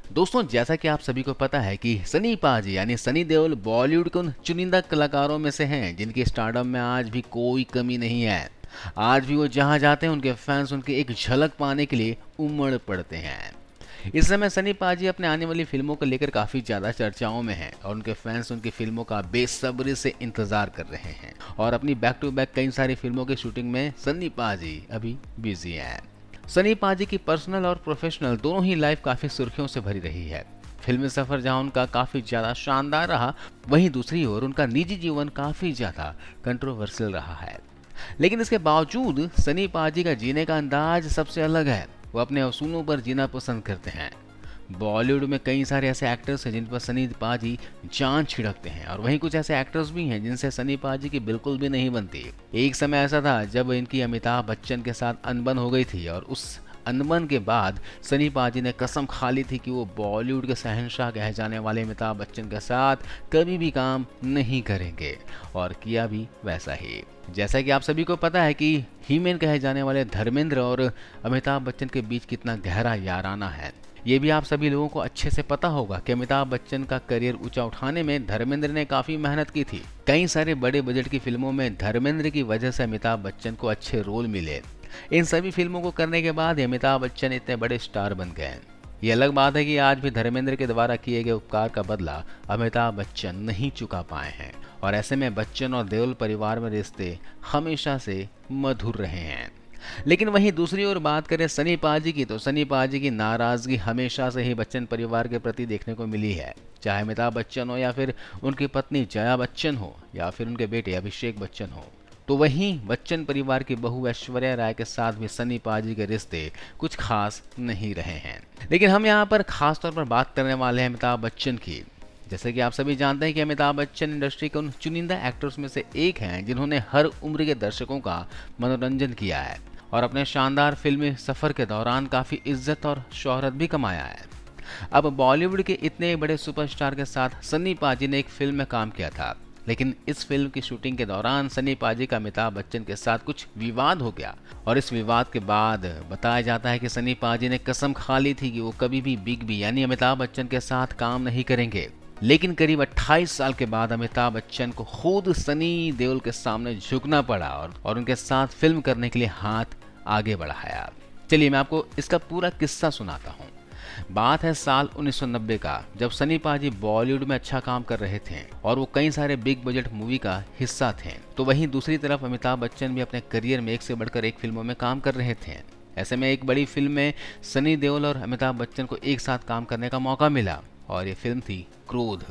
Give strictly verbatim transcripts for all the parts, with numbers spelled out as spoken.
दोस्तों, जैसा कि आप सभी को पता है कि सनी पाजी यानी सनी देओल बॉलीवुड के उन चुनिंदा कलाकारों में से हैं जिनकी स्टारडम में आज भी कोई कमी नहीं है। आज भी वो जहां जाते हैं उनके फैंस उनकी एक झलक पाने के लिए उमड़ पड़ते हैं। इस समय सनी पाजी अपने आने वाली फिल्मों को लेकर काफ़ी ज़्यादा चर्चाओं में हैं और उनके फैंस उनकी फिल्मों का बेसब्री से इंतज़ार कर रहे हैं और अपनी बैक टू बैक कई सारी फिल्मों की शूटिंग में सनी पाजी अभी बिजी हैं। सनी पाजी की पर्सनल और प्रोफेशनल दोनों ही लाइफ काफ़ी सुर्खियों से भरी रही है। फिल्मी सफ़र जहां उनका काफ़ी ज़्यादा शानदार रहा, वहीं दूसरी ओर उनका निजी जीवन काफ़ी ज़्यादा कंट्रोवर्शियल रहा है। लेकिन इसके बावजूद सनी पाजी का जीने का अंदाज सबसे अलग है। वो अपने असूलों पर जीना पसंद करते हैं। बॉलीवुड में कई सारे ऐसे एक्टर्स हैं जिन पर सनी पाजी जान छिड़कते हैं और वहीं कुछ ऐसे एक्टर्स भी हैं जिनसे सनी पाजी की बिल्कुल भी नहीं बनती। एक समय ऐसा था जब इनकी अमिताभ बच्चन के साथ अनबन हो गई थी और उस अनबन के बाद सनी पाजी ने कसम खा ली थी कि वो बॉलीवुड के शहंशाह कहे जाने वाले अमिताभ बच्चन के साथ कभी भी काम नहीं करेंगे और किया भी वैसा ही। जैसा कि आप सभी को पता है कि हीमेन कहे जाने वाले धर्मेंद्र और अमिताभ बच्चन के बीच कितना गहरा याराना है। ये भी आप सभी लोगों को अच्छे से पता होगा कि अमिताभ बच्चन का करियर ऊंचा उठाने में धर्मेंद्र ने काफी मेहनत की थी। कई सारे बड़े बजट की फिल्मों में धर्मेंद्र की वजह से अमिताभ बच्चन को अच्छे रोल मिले। इन सभी फिल्मों को करने के बाद अमिताभ बच्चन इतने बड़े स्टार बन गए। ये अलग बात है कि आज भी धर्मेंद्र के द्वारा किए गए उपकार का बदला अमिताभ बच्चन नहीं चुका पाए हैं और ऐसे में बच्चन और देओल परिवार में रिश्ते हमेशा से मधुर रहे हैं। लेकिन वहीं दूसरी ओर बात करें सनी पाजी की, तो सनी पाजी की नाराजगी हमेशा से ही बच्चन परिवार के प्रति देखने को मिली है। चाहे अमिताभ बच्चन हो या फिर उनकी पत्नी जया बच्चन हो या फिर उनके बेटे अभिषेक बच्चन हो। तो वहीं बच्चन परिवार की बहू ऐश्वर्या राय के साथ भी सनी पाजी के रिश्ते कुछ खास नहीं रहे हैं। लेकिन हम यहाँ पर खास तौर पर बात करने वाले हैं अमिताभ बच्चन की। जैसे कि आप सभी जानते हैं कि अमिताभ बच्चन इंडस्ट्री के उन चुनिंदा एक्टर्स में से एक हैं जिन्होंने हर उम्र के दर्शकों का मनोरंजन किया है और अपने शानदार फिल्मी सफ़र के दौरान काफ़ी इज्जत और शोहरत भी कमाया है। अब बॉलीवुड के इतने बड़े सुपरस्टार के साथ सनी पाजी ने एक फिल्म में काम किया था, लेकिन इस फिल्म की शूटिंग के दौरान सनी पाजी का अमिताभ बच्चन के साथ कुछ विवाद हो गया और इस विवाद के बाद बताया जाता है कि सनी पाजी ने कसम खा ली थी कि वो कभी भी बिग बी यानी अमिताभ बच्चन के साथ काम नहीं करेंगे। लेकिन करीब अट्ठाईस साल के बाद अमिताभ बच्चन को खुद सनी देओल के सामने झुकना पड़ा और, और उनके साथ फिल्म करने के लिए हाथ आगे बढ़ाया। चलिए मैं आपको इसका पूरा किस्सा सुनाता हूँ। बात है साल उन्नीस सौ नब्बे का, जब सनी पाजी बॉलीवुड में अच्छा काम कर रहे थे और वो कई सारे बिग बजट मूवी का हिस्सा थे। तो वहीं दूसरी तरफ अमिताभ बच्चन भी अपने करियर में एक से बढ़कर एक फिल्मों में काम कर रहे थे। ऐसे में एक बड़ी फिल्म में सनी देओल और अमिताभ बच्चन को एक साथ काम करने का मौका मिला और ये फिल्म थी क्रोध।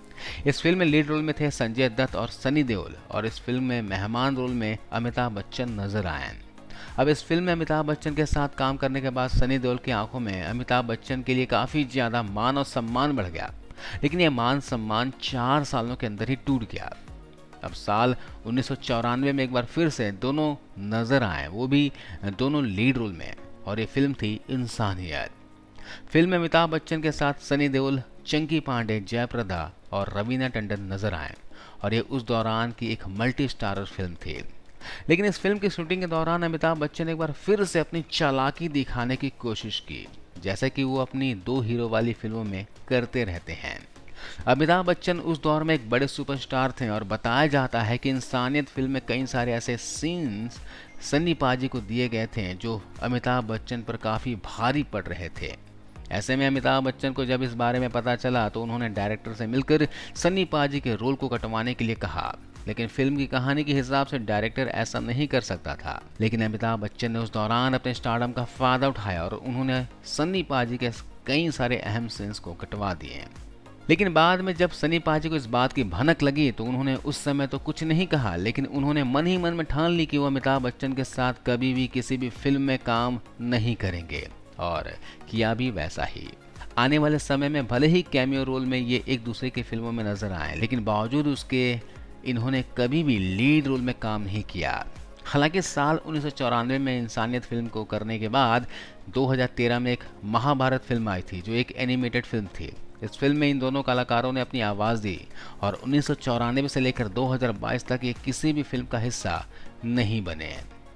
इस फिल्म में लीड रोल में थे संजय दत्त और सनी देओल और इस फिल्म में मेहमान रोल में अमिताभ बच्चन नजर आए। अब इस फिल्म में अमिताभ बच्चन के साथ काम करने के बाद सनी देओल की आंखों में अमिताभ बच्चन के लिए काफ़ी ज़्यादा मान और सम्मान बढ़ गया, लेकिन यह मान सम्मान चार सालों के अंदर ही टूट गया। अब साल उन्नीस सौ चौरानवे में एक बार फिर से दोनों नजर आए, वो भी दोनों लीड रोल में, और ये फिल्म थी इंसानियत। फिल्म में अमिताभ बच्चन के साथ सनी देओल, चंकी पांडे, जयप्रदा और रवीना टंडन नजर आए और ये उस दौरान की एक मल्टी स्टारर फिल्म थी। लेकिन इस फिल्म की शूटिंग के दौरान अमिताभ बच्चन एक बार फिर से अपनी चालाकी दिखाने की कोशिश की, जैसा कि वो अपनी दो हीरो वाली फिल्मों में करते रहते हैं। अमिताभ बच्चन उस दौर में एक बड़े सुपरस्टार थे और बताया जाता है कि इंसानियत फिल्म में कई सारे ऐसे सीन्स सनी पाजी को दिए गए थे जो अमिताभ बच्चन पर काफ़ी भारी पड़ रहे थे। ऐसे में अमिताभ बच्चन को जब इस बारे में पता चला तो उन्होंने डायरेक्टर से मिलकर सनी पाजी के रोल को कटवाने के लिए कहा, लेकिन फिल्म की कहानी के हिसाब से डायरेक्टर ऐसा नहीं कर सकता था। लेकिन अमिताभ बच्चन ने उस दौरान अपने स्टारडम का फायदा उठाया और उन्होंने सनी पाजी के कई सारे अहम सीन्स को कटवा दिए। लेकिन बाद में जब सनी पाजी को इस बात की भनक लगी तो उन्होंने उस समय तो कुछ नहीं कहा, लेकिन उन्होंने मन ही मन में ठान ली कि वो अमिताभ बच्चन के साथ कभी भी किसी भी फिल्म में काम नहीं करेंगे और किया भी वैसा ही। आने वाले समय में भले ही कैमियो रोल में ये एक दूसरे की फिल्मों में नजर आए, लेकिन बावजूद उसके इन्होंने कभी भी लीड रोल में काम नहीं किया। हालांकि साल उन्नीस सौ चौरानवे में इंसानियत फिल्म को करने के बाद दो हज़ार तेरह में एक महाभारत फिल्म आई थी जो एक एनिमेटेड फिल्म थी। इस फिल्म में इन दोनों कलाकारों ने अपनी आवाज़ दी और उन्नीस सौ चौरानवे से लेकर दो हज़ार बाईस तक ये किसी भी फिल्म का हिस्सा नहीं बने।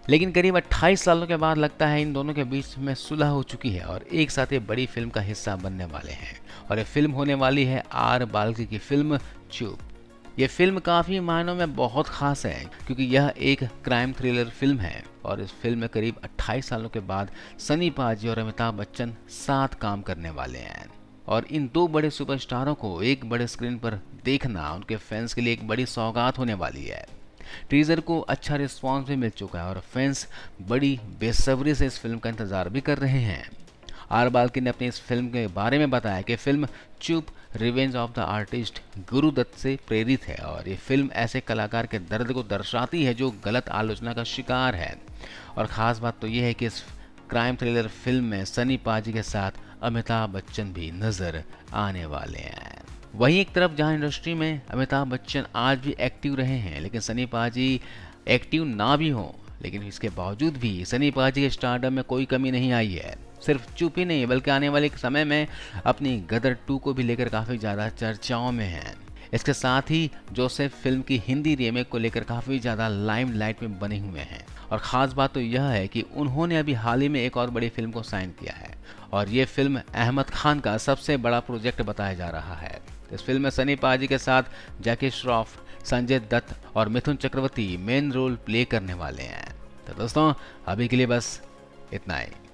लेकिन करीब अट्ठाईस सालों के बाद लगता है इन दोनों के बीच में सुलह हो चुकी है और एक साथ ये बड़ी फिल्म का हिस्सा बनने वाले हैं। और ये फिल्म होने वाली है आर बाल्की की फिल्म चुप। ये फिल्म काफ़ी मायनों में बहुत खास है क्योंकि यह एक क्राइम थ्रिलर फिल्म है और इस फिल्म में करीब अट्ठाईस सालों के बाद सनी पाजी और अमिताभ बच्चन साथ काम करने वाले हैं। और इन दो बड़े सुपरस्टारों को एक बड़े स्क्रीन पर देखना उनके फैंस के लिए एक बड़ी सौगात होने वाली है। टीजर को अच्छा रिस्पांस भी मिल चुका है और फैंस बड़ी बेसब्री से इस फिल्म का इंतज़ार भी कर रहे हैं। आर बाल्की ने अपनी इस फिल्म के बारे में बताया कि film Chup revenge of the artist Gurudutt से प्रेरित है और ये फिल्म ऐसे कलाकार के दर्द को दर्शाती है जो गलत आलोचना का शिकार है। और ख़ास बात तो ये है कि इस क्राइम थ्रिलर फिल्म में सनी पाजी के साथ अमिताभ बच्चन भी नज़र आने वाले हैं। वहीं एक तरफ जहां इंडस्ट्री में अमिताभ बच्चन आज भी एक्टिव रहे हैं, लेकिन सनी पाजी एक्टिव ना भी हो, लेकिन इसके बावजूद भी सनी पाजी के स्टारडम में कोई कमी नहीं आई है। सिर्फ चुप ही नहीं बल्कि आने वाले समय में अपनी गदर टू को भी लेकर काफ़ी ज़्यादा चर्चाओं में हैं। इसके साथ ही जोसेफ फिल्म की हिंदी रीमेक को लेकर काफ़ी ज़्यादा लाइमलाइट में बने हुए हैं। और ख़ास बात तो यह है कि उन्होंने अभी हाल ही में एक और बड़ी फिल्म को साइन किया है और ये फिल्म अहमद खान का सबसे बड़ा प्रोजेक्ट बताया जा रहा है। इस फिल्म में सनी पाजी के साथ जैकी श्रॉफ, संजय दत्त और Mithun Chakraborty main role play करने वाले हैं। तो दोस्तों अभी के लिए बस इतना ही।